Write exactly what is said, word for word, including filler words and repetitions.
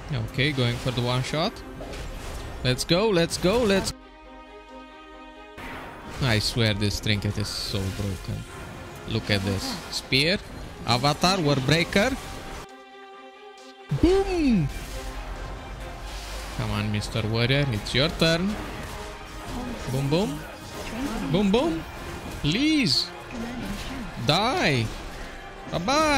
Okay, going for the one shot. Let's go, let's go, let's... I swear this trinket is so broken. Look at this. Spear. Avatar, War Breaker. Boom! Come on, Mister Warrior, it's your turn. Boom, boom. Boom, boom. Please. Die. Bye-bye.